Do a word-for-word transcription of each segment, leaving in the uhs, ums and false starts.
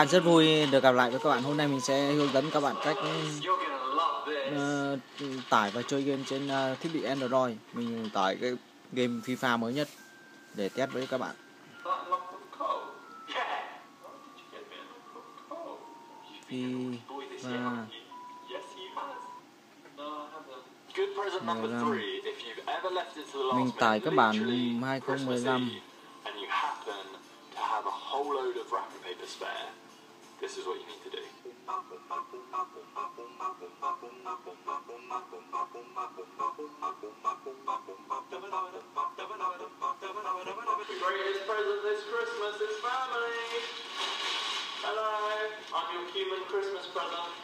Rất vui được gặp lại với các bạn. Hôm nay mình sẽ hướng dẫn các bạn cách uh, tải và chơi game trên uh, thiết bị Android. Mình tải cái game Fifa mới nhất để test với các bạn. FIFA mười lăm. Mình tải các bản hai không một lăm. This is what you need to do. The greatest present this Christmas is family. Hello, I'm your human Christmas present.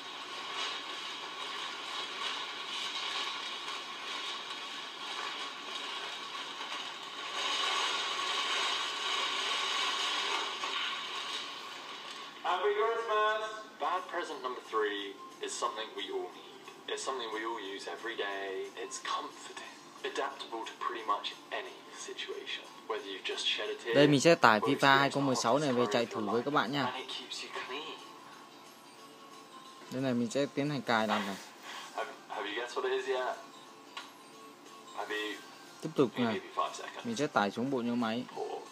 Happy Christmas! Bad present number three is something we all need. It's something we all use every day. It's comforting, adaptable to pretty much any situation. Whether you've just shed a tear. Đây mình sẽ tải FIFA hai không một sáu này về chạy thử với các bạn nha. Đây này mình sẽ tiến hành cài đặt này. Tiếp tục này. Mình sẽ tải xuống bộ nhớ máy.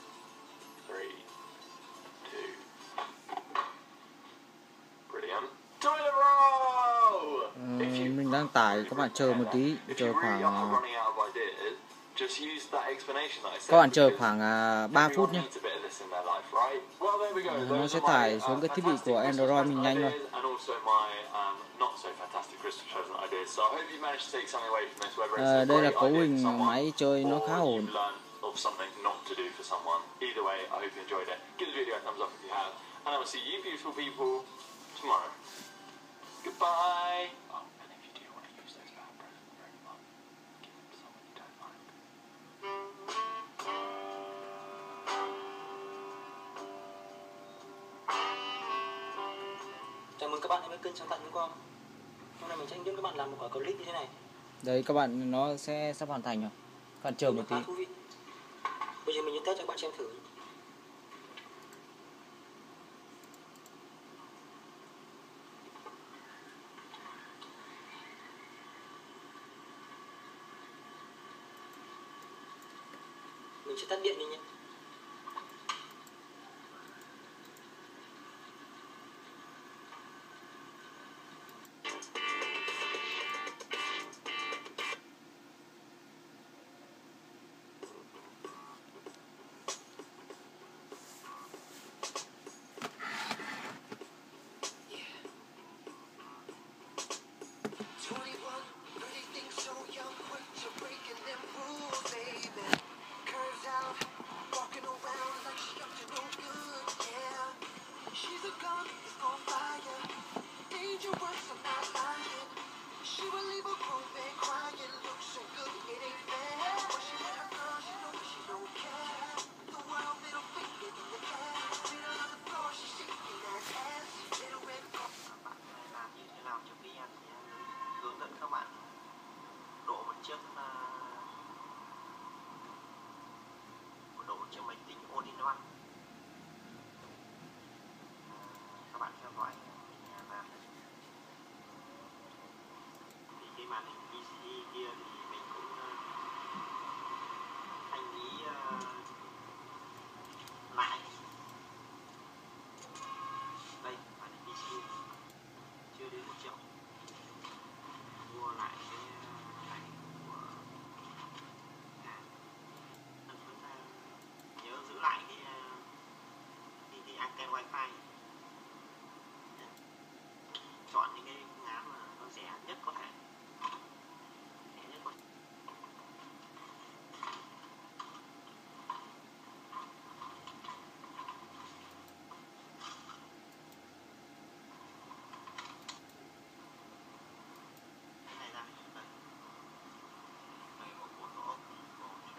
Uh, mình đang tải, các bạn chờ một tí, chờ khoảng các bạn chờ khoảng uh, ba phút nhé. Uh, nó sẽ tải xuống cái thiết bị của Android mình nhanh thôi. Uh, đây là cấu hình máy chơi nó khá ổn. Goodbye. Oh, and if you do want to use those bad presents very much, give them to someone you don't like. Chào mừng các bạn đến với kênh sáng tạo những con. Hôm nay mình sẽ hướng dẫn các bạn làm một quả clip như thế này. Đấy các bạn, nó sẽ sắp hoàn thành rồi. Các bạn chờ một tí. Bây giờ mình sẽ test cho các bạn xem thử. Mình sẽ tắt điện đi nhé. Các bạn độ một chiếc một độ một chiếc máy tính all in one. Các bạn theo dõi mình làm thì cái màn hình pê xê kia thì mình cũng thanh lý lại. Đây màn hình pê xê chưa đến một triệu. Mua lại cái này của nhà. Nhớ giữ lại cái cái, cái anten wifi. Chọn những cái ngán mà nó rẻ nhất có thể. Rẻ nhất có thể.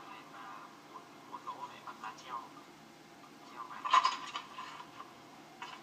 Treo treo này.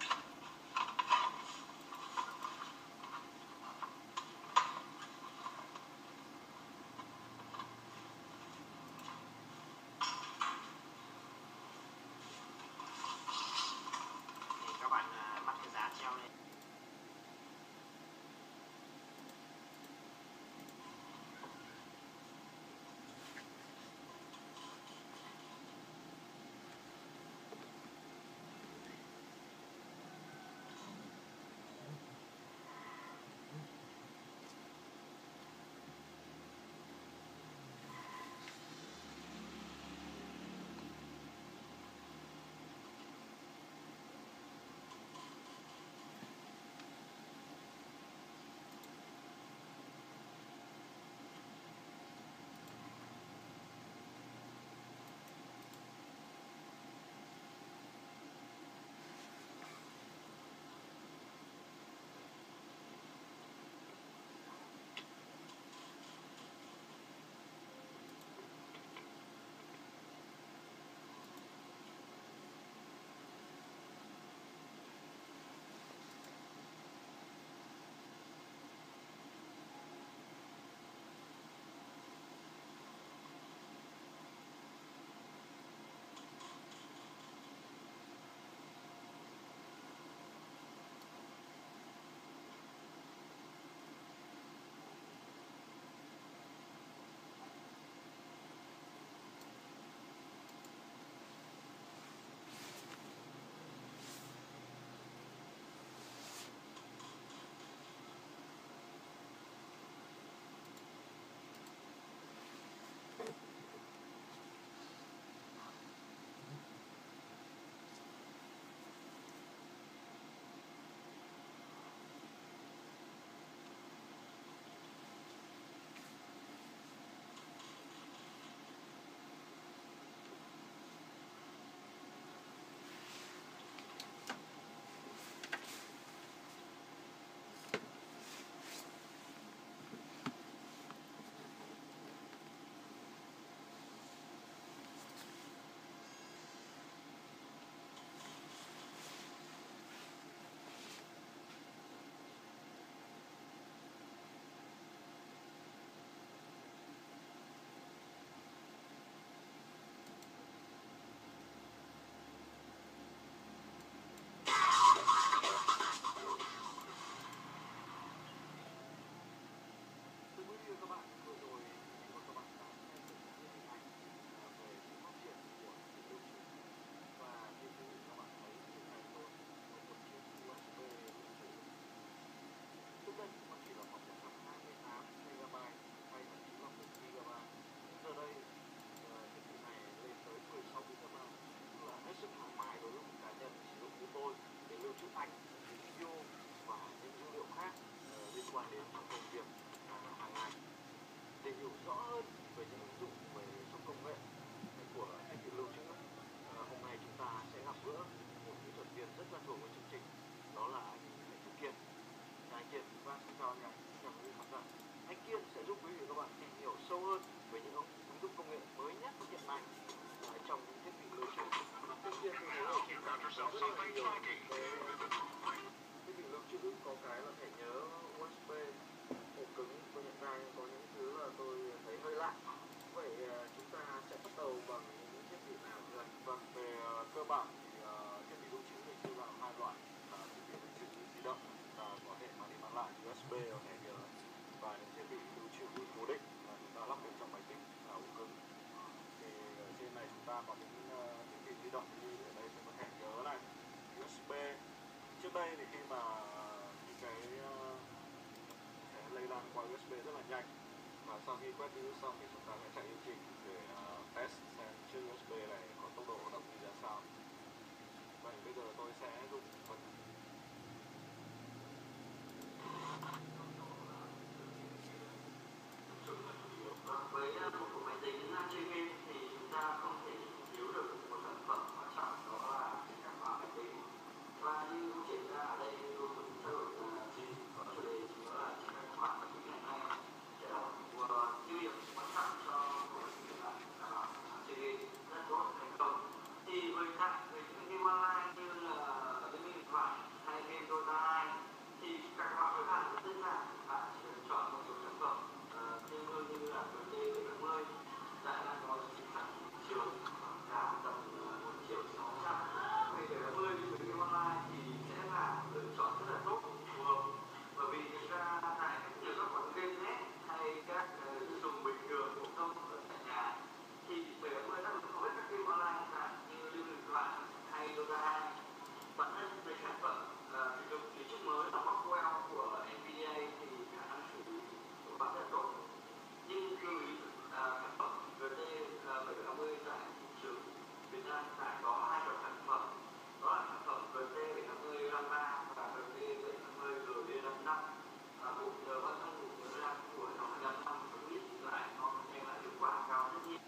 ta có những uh, thiết bị di động như ở đây sẽ có thẻ nhớ này, u ét bê. Trước đây thì khi mà những cái uh, sẽ lây lan qua u ét bê rất là nhanh, và sau khi quét virus xong thì chúng ta sẽ chạy điều chỉnh để uh, test xem chiếc u ét bê này có tốc độ hoạt động như ra sao. Vậy bây giờ tôi sẽ dùng phần với một bộ máy tính chơi game thì chúng ta không thể thiếu được một sản phẩm quan trọng, đó là cái cảm hóa máy tính. Và như triển ra ở đây tôi muốn trao đổi là có chủ đề chính là cái cảm hóa máy tính ngày nay sẽ là một tiêu điểm quan trọng cho bộ máy tính là đảm bảo chơi game rất tốt thành công. Thì với các với những game online như là ở cái điện thoại hay game Dota hai thì các bạn với bạn rất đơn giản, bạn chỉ cần chọn một số sản phẩm tương đương như là tê bảy mươi đã đang có giá trị sẵn thị trường giảm tầm một triệu sáu trăm. Tê bảy mươi với game online thì sẽ là lựa chọn rất là tốt, phù hợp, bởi vì thực ra tại nhiều các quán game net hay các ứng dụng bình thường phổ thông ở tại nhà thì tê bảy mươi đã được hầu hết các game online khác như Liên Minh Thoại hay Dota hai. Bản thân về sản phẩm sử dụng trí trúc mới là Rockwell của Nvidia thì khả năng xử lý của bạn rất tốt, nhưng lưu ý sản phẩm giê tê bảy trăm năm mươi tại thị trường Việt Nam lại có hai loại sản phẩm, đó là sản phẩm giê tê bảy trăm năm mươi RAM ba và giê tê bảy trăm năm mươi giê đê năm năm. Bộ nhớ vào trong bộ nhớ RAM của nó là năm năm cũng ít lại nó đem lại hiệu quả cao rất nhiều.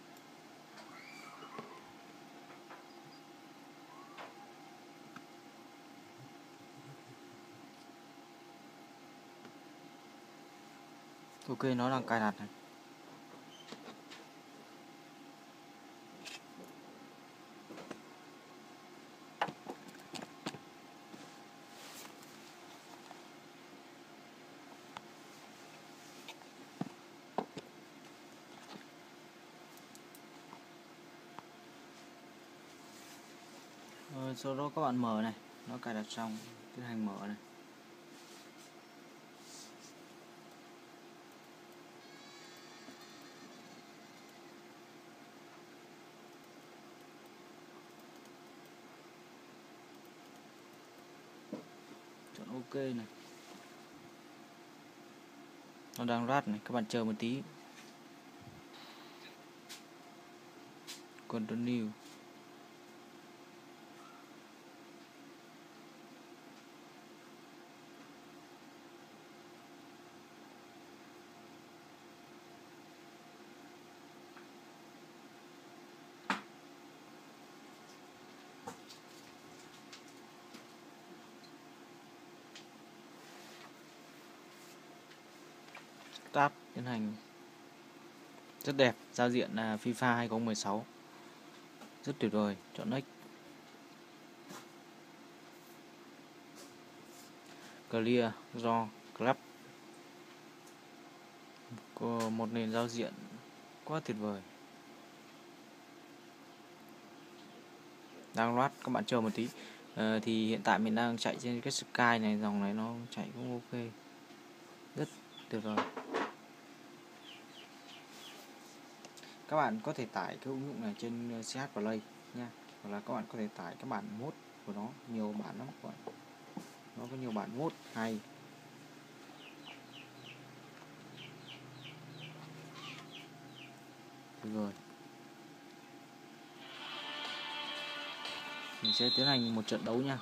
Ok, nó đang cài đặt này. Rồi, sau đó các bạn mở này, nó cài đặt xong, tiến hành mở này. Chọn ok này. Nó đang rát này, các bạn chờ một tí. Continue. Start, tiến hành. Rất đẹp, giao diện là FIFA hai không một sáu. Rất tuyệt vời, chọn next. Clear, do, club. Có một nền giao diện quá tuyệt vời. Đang loát, các bạn chờ một tí. À, thì hiện tại mình đang chạy trên cái Sky này, dòng này nó chạy cũng ok. Rất tuyệt vời. Các bạn có thể tải cái ứng dụng này trên xê hát Play nha, hoặc là các bạn có thể tải các bản mod của nó, nhiều bản lắm các bạn. Nó có nhiều bản mod hay. Được rồi. Mình sẽ tiến hành một trận đấu nha.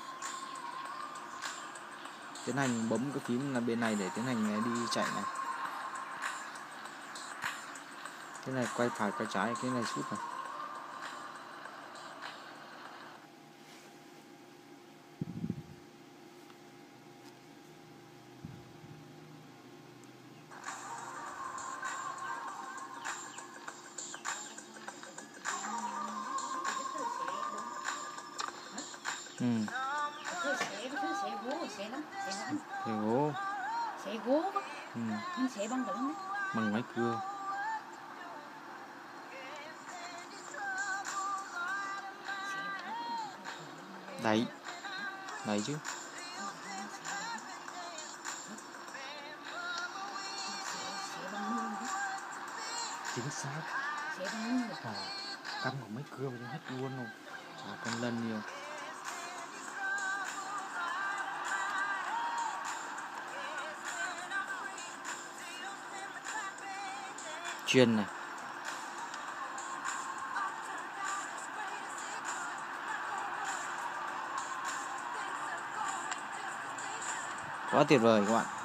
Tiến hành bấm cái phím là bên này để tiến hành đi chạy này. Cái này quay phải quay trái, cái này sút này. Ừ. Xe gỗ. Xe gỗ. Ừ. Nhưng xe bằng đựng đấy. Bằng máy cưa. Đẩy. Đẩy chứ. Chính xác. Xe bằng nương. À. cắm của mấy cưa vào hết luôn rồi, chả cần lần nhiều. Chuyên này. Quá tuyệt vời các bạn.